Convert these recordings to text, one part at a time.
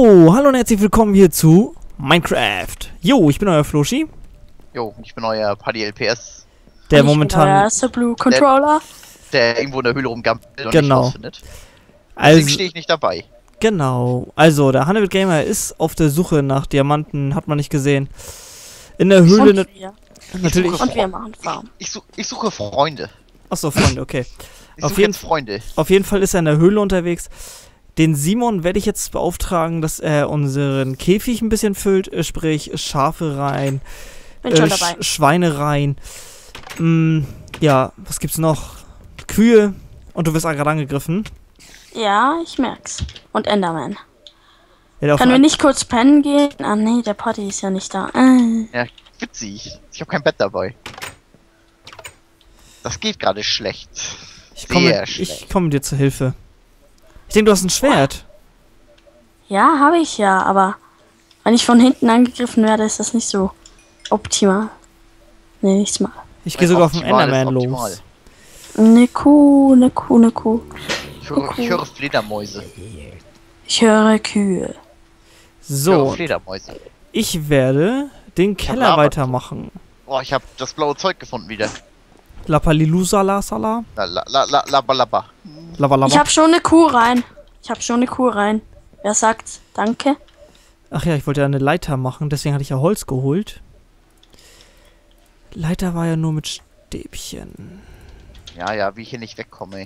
Jo, hallo und herzlich willkommen hier zu Minecraft. Jo, ich bin euer Floschi. Jo, ich bin euer Paddy LPS, Der Und ich bin momentan... euer Blue Controller. der irgendwo in der Höhle rumgammelt und Genau. nicht rausfindet. Deswegen Also, stehe ich nicht dabei. genau. Also, der Hannibal Gamer ist auf der Suche nach Diamanten, hat man nicht gesehen. In der Höhle Und wir. natürlich... suche- Und wir machen Farm. Ich suche Freunde. Achso, Freunde, okay. Ich Auf suche jeden jetzt Freunde. Auf jeden Fall ist er in der Höhle unterwegs. Den Simon werde ich jetzt beauftragen, dass er unseren Käfig ein bisschen füllt, sprich Schafe rein, Bin schon dabei. Schweine rein. Ja, was gibt's noch? Kühe. Und du wirst gerade angegriffen. Ja, ich merk's. Und Enderman. Ja, der auf Können wir ein- nicht kurz pennen gehen? Ah nee, der Paddy ist ja nicht da. Ja, witzig. Ich habe kein Bett dabei. Das geht gerade schlecht. ich Sehr schlecht. komme dir zur Hilfe. Ich denke, du hast ein Schwert. Ja, habe ich ja, aber wenn ich von hinten angegriffen werde, ist das nicht so optimal. Nee, nichts mal. Ich gehe sogar auf den Optimal ist Enderman optimal. los. Ne Kuh, ne Kuh, ne Kuh. Ich höre Fledermäuse. Ich höre Kühe. Ich höre So, Fledermäuse. ich werde den Keller Lava. weitermachen. Oh, ich habe das blaue Zeug gefunden wieder. Lapalilusala Sala. Laba. Lava Ich Lava. habe schon eine Kuh rein. Wer sagt danke? Ach ja, ich wollte ja eine Leiter machen, deswegen hatte ich ja Holz geholt. Leiter war ja nur mit Stäbchen. Ja, wie ich hier nicht wegkomme.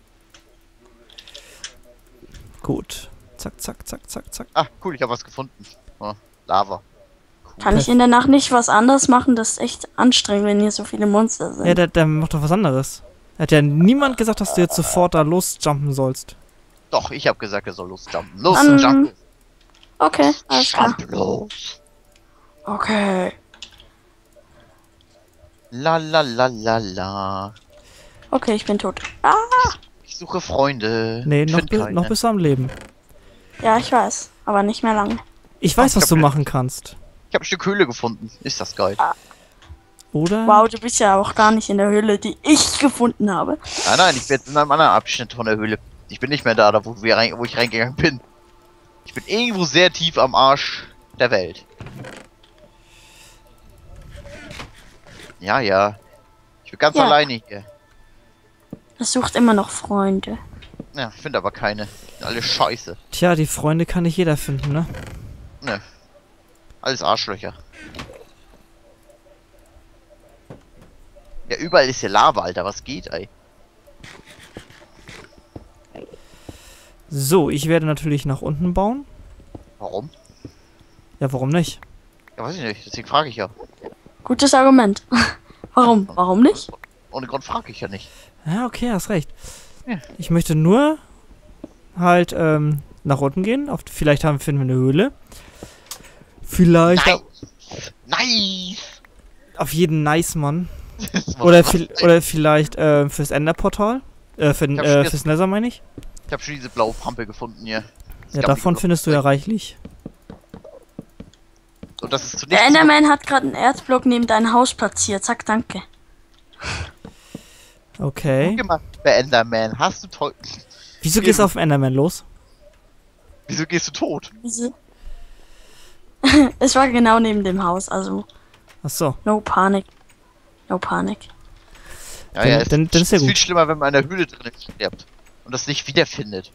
Gut. Zack, zack, zack, zack, zack. Ah, cool, ich habe was gefunden. Oh, Lava. Kann ich in der Nacht nicht was anderes machen? Das ist echt anstrengend, wenn hier so viele Monster sind. Ja, der macht doch was anderes. Hat ja niemand gesagt, dass du jetzt sofort da losjumpen sollst. Doch, ich habe gesagt, er soll losjumpen. Los, Dann- jump. Okay, alles klar. Jump los. Okay. La. Okay, ich bin tot. Ah, Ich suche Freunde. Nee, Ich noch, find keine. noch bist du am Leben. ja, ich weiß. Aber nicht mehr lange. Ich weiß, Ach, was ich du hab- machen kannst. Ich habe ein Stück Höhle gefunden. Ist das geil? Oder? Wow, du bist ja auch gar nicht in der Höhle, die ich gefunden habe. Nein, ich bin jetzt in einem anderen Abschnitt von der Höhle. Ich bin nicht mehr da, wo ich reingegangen bin. Ich bin irgendwo sehr tief am Arsch der Welt. Ja. Ich bin ganz Ja. alleine hier. Es sucht immer noch Freunde. Ja, ich finde aber keine. Sind alle scheiße. Tja, die Freunde kann nicht jeder finden, ne? Ne. Alles Arschlöcher. Ja, überall ist hier Lava, Alter. Was geht, ey? So, ich werde natürlich nach unten bauen. Warum? Ja, warum nicht? Ja, weiß ich nicht. Deswegen frage ich ja. Gutes Argument. Warum? Warum nicht? Ohne Grund frage ich ja nicht. Ja, okay, hast recht. Ja. Ich möchte nur halt nach unten gehen. Vielleicht finden wir eine Höhle. Vielleicht Nice! auf jeden nice Mann. Das muss Oder, krass sein. oder vielleicht fürs Enderportal. Fürs schon Nether meine ich. Ich habe schon diese blaue Pampe gefunden hier. Es Ja, gab davon die- findest du ja reichlich. Und das ist zu Der nichts. Enderman hat gerade einen Erzblock neben dein Haus platziert. Sag danke. Okay. Guck mal, bei Enderman, hast du toll. Wieso gehst du auf den Enderman los? Wieso gehst du tot? Wieso? Es war genau neben dem Haus, also Achso. no Panik. No Panik. Ja, Dann- ja, es dann ist ja ist viel gut. schlimmer, wenn man in der Höhle drin stirbt und das nicht wiederfindet.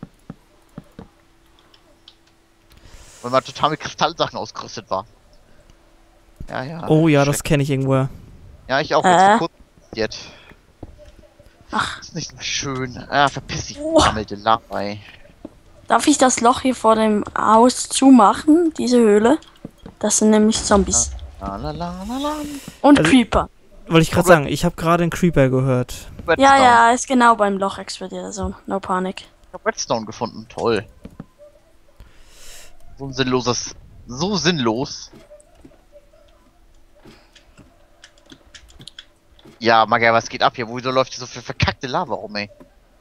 Weil man total mit Kristallsachen ausgerüstet war. Ja. Oh ja, das schlecht. kenne ich irgendwoher. Ja, ich auch jetzt vor kurzem passiert. Ach. Ist nicht so schön. Ah, verpiss dich, Oh. vergammelte Lava, ey. Darf ich das Loch hier vor dem Haus zumachen, diese Höhle? Das sind nämlich Zombies. La. Und Also- Creeper. Wollte ich gerade sagen, ich habe gerade einen Creeper gehört. Ja, ist genau beim Loch explodiert, also no Panik. Ich hab Redstone gefunden, toll. So ein sinnloses. So sinnlos. Ja, Maga, was geht ab hier? Wieso läuft hier so viel verkackte Lava rum, ey?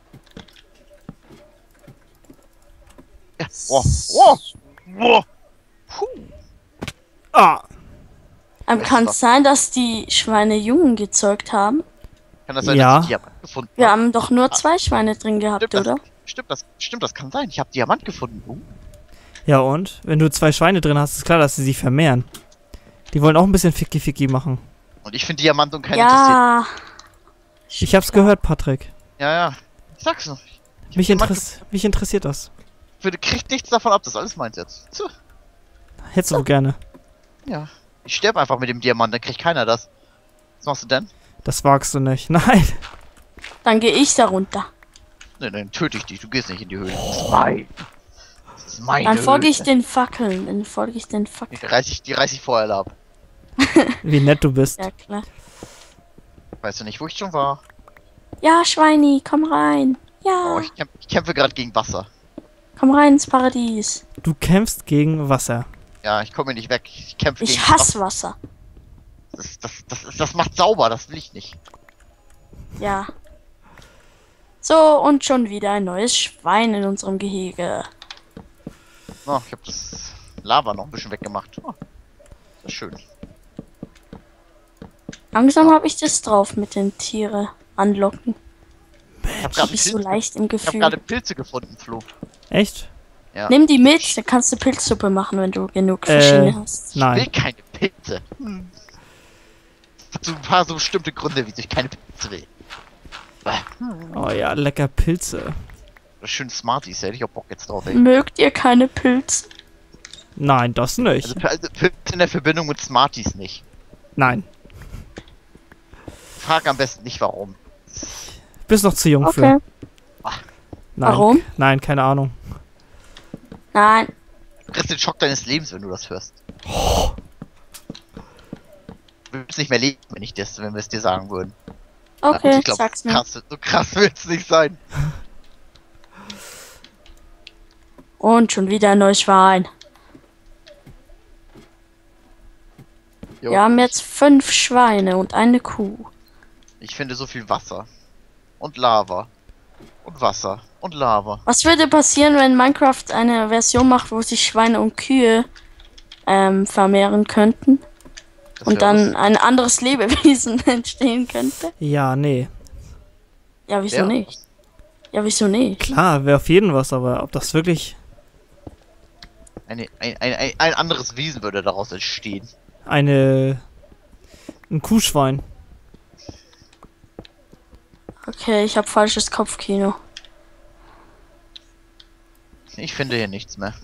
Ja. Wow. Puh. Ah! Kann es sein, dass die Schweine Jungen gezeugt haben? Kann das sein, Ja. dass ich Diamant gefunden Wir habe? haben doch nur 2 Schweine drin gehabt, Stimmt, oder? Stimmt, das kann sein. Ich habe Diamant gefunden. Ja und? Wenn du 2 Schweine drin hast, ist klar, dass sie sich vermehren. Die wollen auch ein bisschen Ficky-Ficky machen. Und ich finde Diamant und keine interessiert. Ja. Ich hab's gehört, Patrick. Ja, ja. Ich sag's noch. Mich interessiert das. Kriegt nichts davon ab, das ist alles meins jetzt. So. Hättest du gerne. Ja. Ich sterbe einfach mit dem Diamant, dann kriegt keiner das. Was machst du denn? Das wagst du nicht. Nein. Dann gehe ich da runter. Nee, dann töte ich dich, du gehst nicht in die Höhle. Das ist mein. Das ist meine Dann folge ich Höhle. den Fackeln. Dann folge ich den Fackeln. Die reiß ich vorher ab. Wie nett du bist. Ja, klar. Weißt du nicht, wo ich schon war? Ja, Schweini, komm rein. Ja, Oh, ich kämpfe gerade gegen Wasser. komm rein ins Paradies. Du kämpfst gegen Wasser. Ja, ich komme hier nicht weg. Ich kämpfe gegen Ich hasse Wasser. Das macht sauber, das will ich nicht. Ja. So, und schon wieder ein neues Schwein in unserem Gehege. Oh, ich habe das Lava noch ein bisschen weggemacht. Oh, das ist schön. Langsam habe ich das drauf mit den Tiere anlocken. Ich habe Hab ich so leicht im Ich habe Gefühl. gerade Pilze gefunden, Flo. Echt? Ja. Nimm die mit, dann kannst du Pilzsuppe machen, wenn du genug verschiedene hast. Ich will Nein. keine Pilze. Es hat so ein paar so bestimmte Gründe, wieso ich keine Pilze will. Oh ja, lecker Pilze. Das schön Smarties, da hätte ich auch Bock jetzt drauf, ey. Mögt ihr keine Pilze? Nein, das nicht. Also Pilze in der Verbindung mit Smarties nicht. Nein. Frag am besten nicht warum. Bist noch zu jung Okay. für. Nein. Warum? Nein, keine Ahnung. Nein. Du kriegst den Schock deines Lebens, wenn du das hörst. Du würdest nicht mehr leben, wenn wir es dir sagen würden. Na gut, Okay, ich glaub, sag's mir. so krass wird es nicht sein. Und schon wieder ein neues Schwein. Jo. Wir haben jetzt 5 Schweine und eine Kuh. Ich finde so viel Wasser. Und Lava. Und Wasser. Und Lava. Was würde passieren, wenn Minecraft eine Version macht, wo sich Schweine und Kühe vermehren könnten? Das Und wär dann ein anderes Lebewesen entstehen könnte? Ja, nee. Ja, wieso Ja. nicht? Ja, wieso nicht? Klar, wäre auf jeden was, aber ob das wirklich ein anderes Wesen würde daraus entstehen. ein Kuhschwein. Okay, ich habe falsches Kopfkino. Ich finde hier nichts mehr.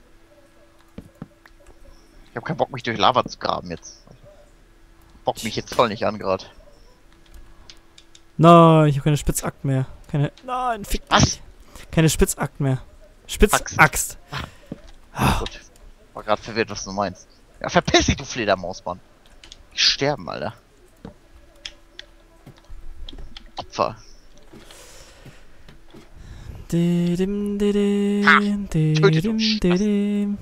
Ich habe keinen Bock, mich durch Lava zu graben jetzt. Bock mich jetzt voll nicht an gerade. Nein, ich habe keine Spitzakt mehr. Nein, fick Was? dich. Keine Spitzakt mehr. Spitzaxt. Gut. War gerade verwirrt, was du meinst. Ja, verpiss dich, du Fledermausmann. Ich sterben, Alter. Opfer. Didim, didim, töte du didim, didim.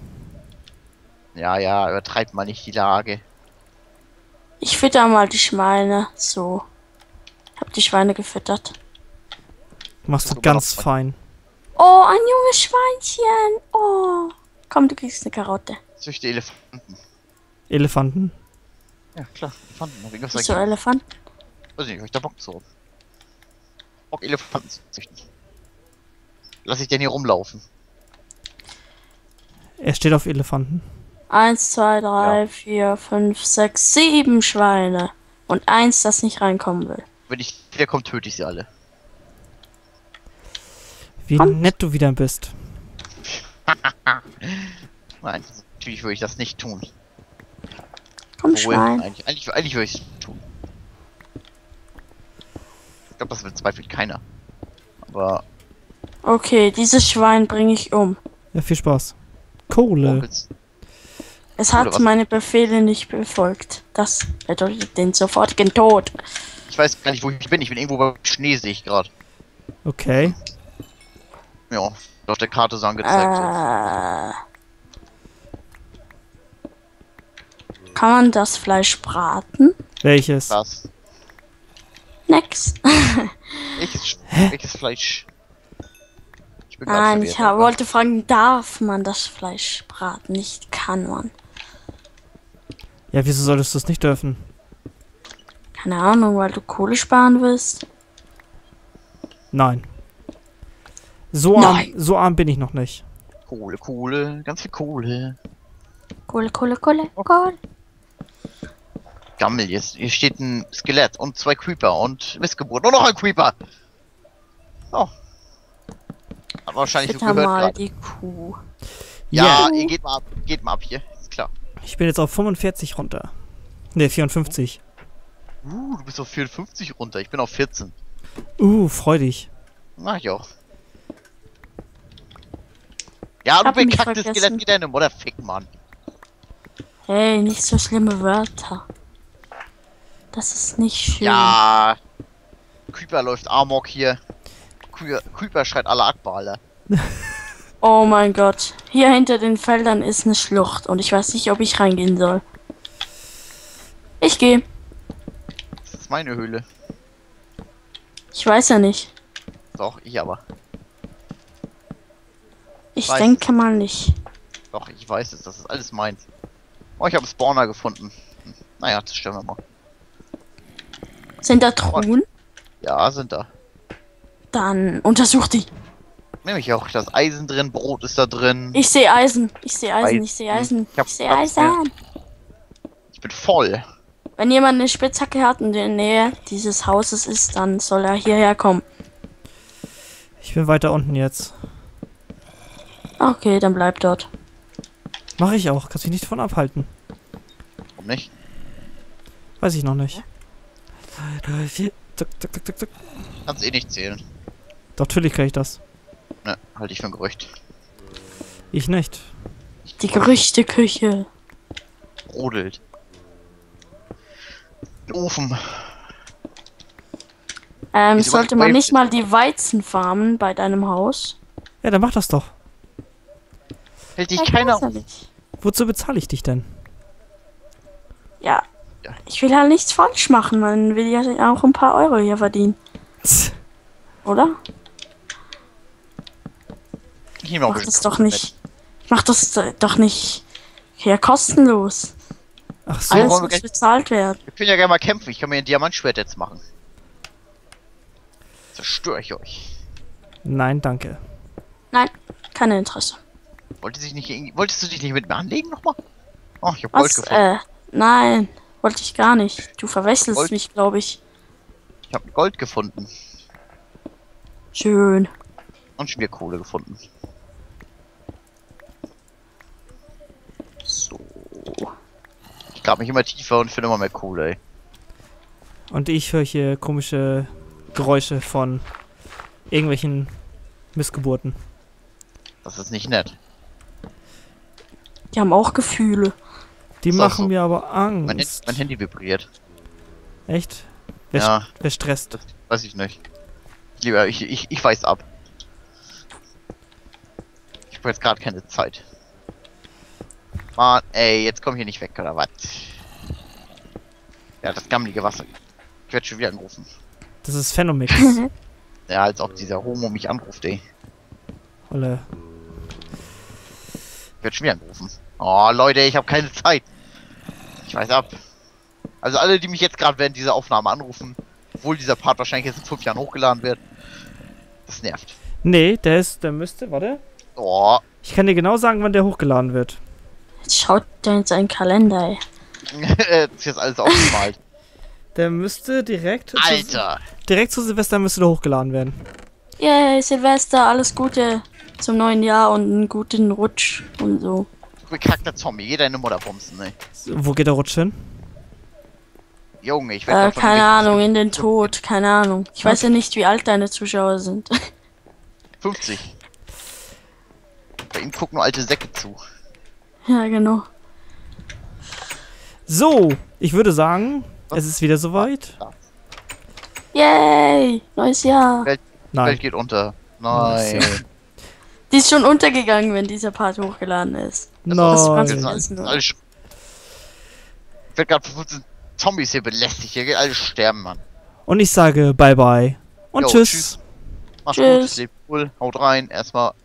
Ja, übertreibt mal nicht die Lage. Ich fütter mal die Schweine. So. Ich habe die Schweine gefüttert. Machst du So ganz gemacht. fein. Oh, ein junges Schweinchen. Oh. Komm, du kriegst eine Karotte. Züchte Elefanten. Elefanten. Ja, klar. Elefanten. Wegen was Wieso Elefant? Weiß ich nicht, hab ich da Bock zu. Bock, Elefanten zu züchten. Lass ich denn hier rumlaufen? Er steht auf Elefanten. 1, 2, 3, Ja. 4, 5, 6, 7 Schweine. Und eins, das nicht reinkommen will. Wenn ich wiederkomme, töte ich sie alle. Wie Kommt. nett du wieder bist. Nein, natürlich würde ich das nicht tun. Komm, Obwohl, Schwein. eigentlich würde ich es tun. Ich glaube, das bezweifelt keiner. Aber Okay, dieses Schwein bringe ich um. Ja, viel Spaß. Kohle. Onkels, Es Oder hat was? meine Befehle nicht befolgt. Das bedeutet den sofortigen Tod. ich weiß gar nicht, wo ich bin. Ich bin irgendwo beim Schnee, sehe ich gerade. Okay. Ja, auf der Karte so angezeigt. Kann man das Fleisch braten? Welches? Was? Nix. Welches Fleisch? Ich bin Nein, grad ich verwirrt. wollte fragen, darf man das Fleisch braten? Nicht kann man. Ja, wieso solltest du es nicht dürfen? Keine Ahnung, weil du Kohle sparen willst. Nein. So arm bin ich noch nicht. Kohle, Kohle, ganz viel Kohle. Kohle, Kohle, Kohle, Kohle. Gammel, hier steht ein Skelett und 2 Creeper und Missgeburt und noch ein Creeper. Oh. Hat wahrscheinlich so Fütter gehört mal gerade. die Kuh. Ja, Ja. ihr geht mal ab hier, ist klar. Ich bin jetzt auf 45 runter. Ne, 54. Du bist auf 54 runter, ich bin auf 14. Freu dich. Mach ich auch. Ja, du Hab mich bekacktes vergessen. Skelett, wie deine Mutter ficken, Mann. Hey, nicht so schlimme Wörter. Das ist nicht schön. Ja. Creeper läuft Amok hier. Creeper schreit Allah Akbar, Alter. Oh mein Gott. Hier hinter den Feldern ist eine Schlucht und ich weiß nicht, ob ich reingehen soll. Ich gehe. Das ist meine Höhle. Ich weiß ja nicht. Doch, ich aber. Ich Weiß denke mal nicht. Doch, ich weiß es, das ist alles meins. Oh, ich habe einen Spawner gefunden. Naja, zerstören wir mal. Sind da Truhen? Ja, sind da. Dann untersuch die. Nämlich auch das Eisen drin, Brot ist da drin. Ich sehe Eisen. Ich sehe Eisen. Ich sehe Eisen. Eisen. Ich hab Ich sehe Platz mehr. Eisen. Ich bin voll. Wenn jemand eine Spitzhacke hat und in der Nähe dieses Hauses ist, dann soll er hierher kommen. Ich bin weiter unten jetzt. Okay, dann bleib dort. Mache ich auch. Kannst mich nicht davon abhalten. Warum nicht? Weiß ich noch nicht. 2, 3, 4. Zack, zack, zack, zack, zack. Kannst eh nicht zählen. Doch, natürlich kann ich das. Ne, halte ich für ein Gerücht. Ich nicht. Die Gerüchteküche. Brodelt. Ofen. Wieso Sollte man nicht mal die Weizen farmen bei deinem Haus? Ja, dann mach das doch. Hält dich Ja, keiner weiß ja auf. nicht. Wozu bezahle ich dich denn? Ja. Ja. Ich will halt nichts falsch machen. Man will ja auch ein paar Euro hier verdienen. Oder? Ich nehme auch ein Mach bisschen das doch Kohle nicht. Mach das doch nicht. Ja, kostenlos. Ach so. Alles wollen wir muss gleich- bezahlt werden. mit. Wir können ja gerne mal kämpfen. Ich kann mir ein Diamantschwert jetzt machen. Zerstöre ich euch. Nein, danke. Nein, kein Interesse. Wolltest du dich nicht mit mir anlegen nochmal? Oh, ich hab Gold Was? gefunden. Nein, wollte ich gar nicht. Du verwechselst Gold? mich, glaube ich. Ich habe Gold gefunden. Schön. Und Schmierkohle gefunden. So. Ich grab mich immer tiefer und finde immer mehr Kohle, ey. Und ich höre hier komische Geräusche von irgendwelchen Missgeburten. Das ist nicht nett. Die haben auch Gefühle. Die So, machen so. mir aber Mein Angst. Handy vibriert. Echt? Wer, Ja, wer stresst? das weiß ich nicht. Ich weiß ab. Ich habe jetzt gerade keine Zeit. Mann, ey, jetzt komm hier nicht weg, oder was? Ja, das gammelige Wasser. Ich werde schon wieder angerufen. Das ist Phänomix. Ja, als ob dieser Homo mich anruft, ey. Olle. Ich werde schon wieder angerufen. Oh, Leute, ich habe keine Zeit. Ich weiß ab. Also alle, die mich jetzt gerade während dieser Aufnahme anrufen, obwohl dieser Part wahrscheinlich jetzt in 5 Jahren hochgeladen wird, das nervt. Nee, der müsste, warte. Oh, Ich kann dir genau sagen, wann der hochgeladen wird. Jetzt schaut der in seinen Kalender, ey. das ist jetzt alles aufgemalt. Der müsste direkt Alter! direkt zu Silvester müsste der hochgeladen werden. Yay, Silvester, alles Gute zum neuen Jahr und einen guten Rutsch und so. Du bekackter Zombie, geh deine Mutter bumsen, ey. Wo geht der Rutsch hin? Junge, ich werde Keine Ahnung, in den Tod, keine Ahnung. Ich weiß ja nicht, wie alt deine Zuschauer sind. 50. Bei ihm gucken nur alte Säcke zu. Ja, genau. So, ich würde sagen, es ist wieder soweit. Yay, neues Jahr. Welt Nein. geht unter. Nein. Die ist schon untergegangen, wenn dieser Part hochgeladen ist. Das Nein. sind alles, ich werde gerade von 15 Zombies hier belästigt. Hier geht alles sterben, Mann. Und ich sage bye bye. Und Jo, tschüss. tschüss. Mach's Tschüss. gut, lebt wohl, haut rein. Erstmal